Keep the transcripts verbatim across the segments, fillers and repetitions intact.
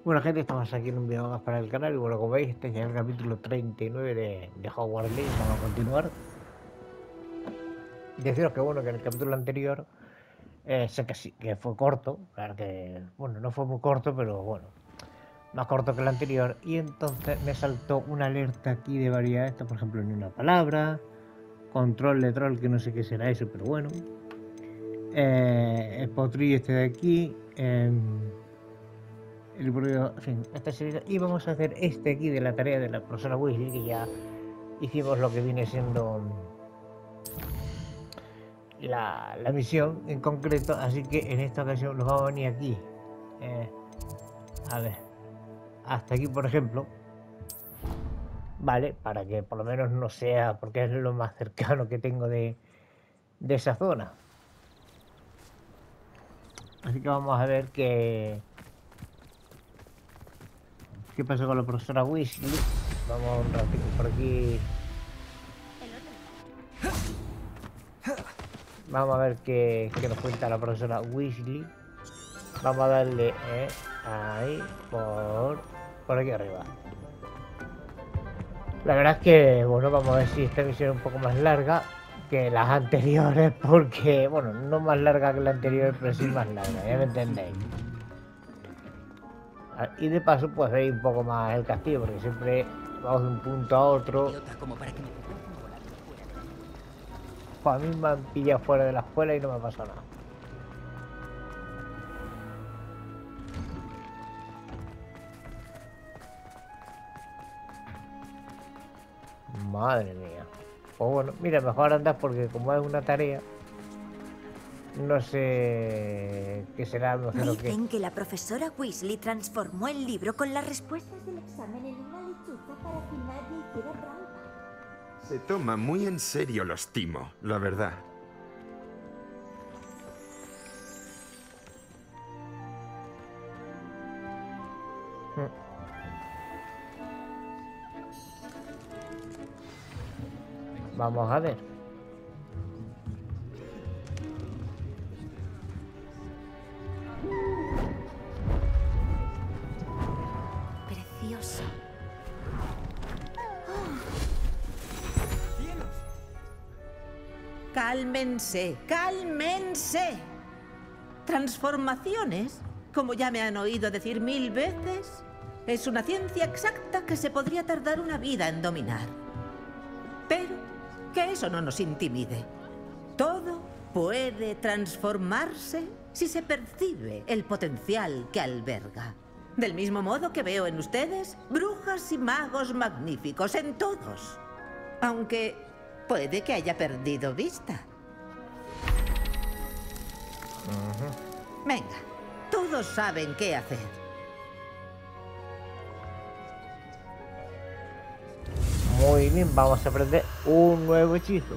Bueno, gente, estamos aquí en un video más para el canal y bueno, como veis, este es el capítulo treinta y nueve de, de Hogwarts Legacy. Vamos a continuar. Deciros que bueno, que en el capítulo anterior eh, sé que sí, que fue corto, claro que, bueno, no fue muy corto, pero bueno, más corto que el anterior. Y entonces me saltó una alerta aquí de variedad, esto por ejemplo, ni una palabra, control de troll, que no sé qué será eso, pero bueno. Eh, el potrillo este de aquí. Eh, el brillo, en fin, esta serie. Y vamos a hacer este aquí de la tarea de la profesora Weasley, que ya hicimos lo que viene siendo la, la misión en concreto, así que en esta ocasión nos vamos a venir aquí. Eh, a ver, hasta aquí por ejemplo. Vale, para que por lo menos no sea, porque es lo más cercano que tengo de, de esa zona. Así que vamos a ver qué, qué pasó con la profesora Weasley. Vamos un ratito por aquí. Vamos a ver qué, qué nos cuenta la profesora Weasley. Vamos a darle eh, ahí, por, por aquí arriba. La verdad es que, bueno, vamos a ver si esta misión es un poco más larga que las anteriores, porque, bueno, no más larga que la anterior, pero sí más larga, ya me entendéis. Y de paso, pues veis un poco más el castillo, porque siempre vamos de un punto a otro. Pues a mí me han pillado fuera de la escuela y no me ha pasado nada. Madre mía. Pues bueno, mira, mejor andar porque como es una tarea, no sé qué será, no sé lo que... Dicen que la profesora Weasley transformó el libro con las respuestas del examen en una lechuza para que nadie hiciera trampa. Se toma muy en serio los timo, la verdad. Vamos a ver. Precioso. Cálmense, cálmense. Transformaciones, como ya me han oído decir mil veces, es una ciencia exacta que se podría tardar una vida en dominar. Pero que eso no nos intimide. Todo puede transformarse si se percibe el potencial que alberga. Del mismo modo que veo en ustedes brujas y magos magníficos, en todos. Aunque puede que haya perdido vista. Uh-huh. Venga, todos saben qué hacer. Muy bien, vamos a aprender un nuevo hechizo.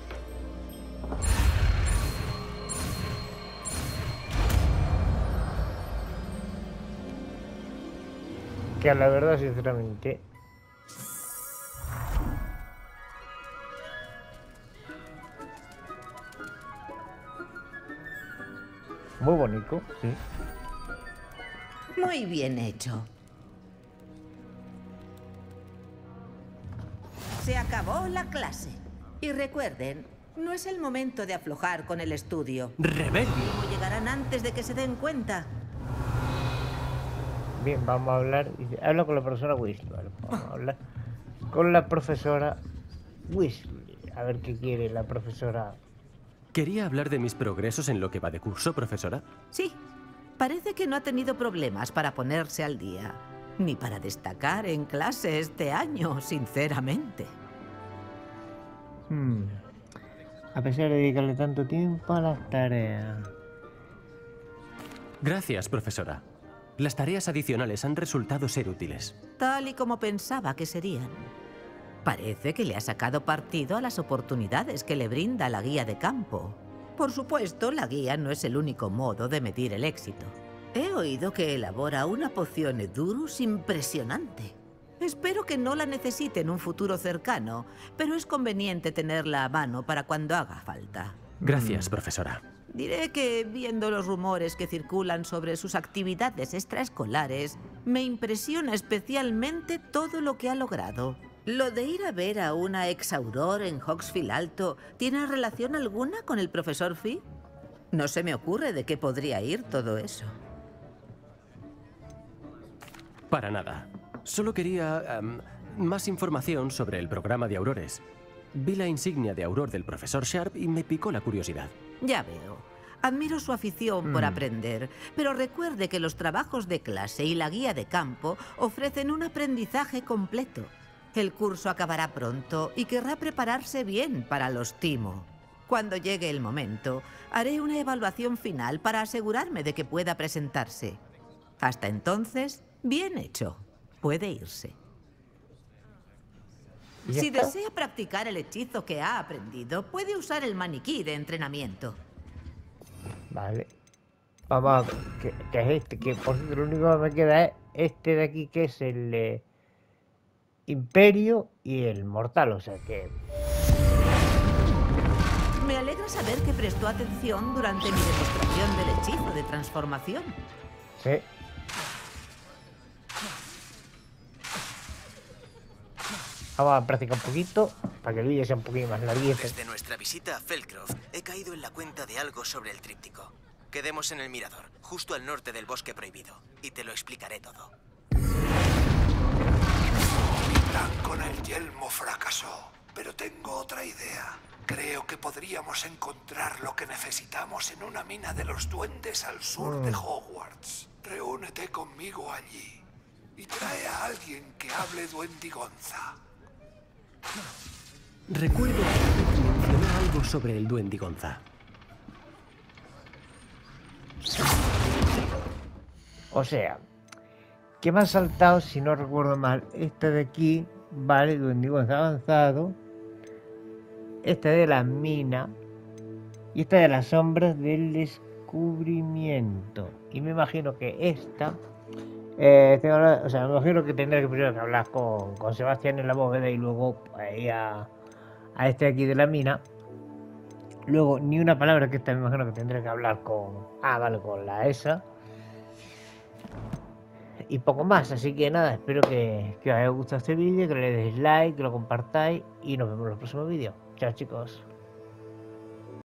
Que a la verdad, sinceramente, muy bonito, sí. Muy bien hecho. Se acabó la clase. Y recuerden, no es el momento de aflojar con el estudio. ¡Rebelio! Llegarán antes de que se den cuenta. Bien, vamos a hablar. Habla con la profesora Weasley. Vale, vamos a hablar con la profesora Weasley. A ver qué quiere la profesora. ¿Quería hablar de mis progresos en lo que va de curso, profesora? Sí. Parece que no ha tenido problemas para ponerse al día. Ni para destacar en clase este año, sinceramente. Hmm. A pesar de dedicarle tanto tiempo a las tareas. Gracias, profesora. Las tareas adicionales han resultado ser útiles. Tal y como pensaba que serían. Parece que le ha sacado partido a las oportunidades que le brinda la guía de campo. Por supuesto, la guía no es el único modo de medir el éxito. He oído que elabora una poción Edurus impresionante. Espero que no la necesite en un futuro cercano, pero es conveniente tenerla a mano para cuando haga falta. Gracias, profesora. Diré que, viendo los rumores que circulan sobre sus actividades extraescolares, me impresiona especialmente todo lo que ha logrado. ¿Lo de ir a ver a una ex-auror en Hogsfield Alto tiene relación alguna con el profesor Fee? No se me ocurre de qué podría ir todo eso. Para nada. Solo quería um, más información sobre el programa de aurores. Vi la insignia de auror del profesor Sharp y me picó la curiosidad. Ya veo. Admiro su afición por aprender, pero recuerde que los trabajos de clase y la guía de campo ofrecen un aprendizaje completo. El curso acabará pronto y querrá prepararse bien para los Timo. Cuando llegue el momento, haré una evaluación final para asegurarme de que pueda presentarse. Hasta entonces, bien hecho. Puede irse. Si desea practicar el hechizo que ha aprendido, puede usar el maniquí de entrenamiento. Vale. Vamos a ver, que, que es este, que por cierto lo único que me queda es este de aquí, que es el eh, Imperio y el Mortal, o sea que... Me alegra saber que prestó atención durante mi demostración del hechizo de transformación. Sí. Vamos a practicar un poquito, para que el vídeo sea un poquito más larguito. Desde nuestra visita a Feldcroft, he caído en la cuenta de algo sobre el tríptico. Quedemos en el mirador, justo al norte del bosque prohibido, y te lo explicaré todo. Mi plan con el yelmo fracasó, pero tengo otra idea. Creo que podríamos encontrar lo que necesitamos en una mina de los duendes al sur mm. de Hogwarts. Reúnete conmigo allí y trae a alguien que hable duendigonza. Recuerdo que mencionó algo sobre el duendigonza. O sea, que me ha saltado, si no recuerdo mal, esta de aquí, vale, duendigonza avanzado, esta de la mina y esta de las sombras del descubrimiento. Y me imagino que esta... Eh, tengo, o sea, me imagino que tendré que primero que hablar con, con Sebastián en la bóveda y luego ir a, a este aquí de la mina. Luego, ni una palabra que esta me imagino que tendré que hablar con... Ah, vale, con la esa. Y poco más, así que nada, espero que, que os haya gustado este vídeo, que le deis like, que lo compartáis y nos vemos en los próximos vídeos. Chao chicos.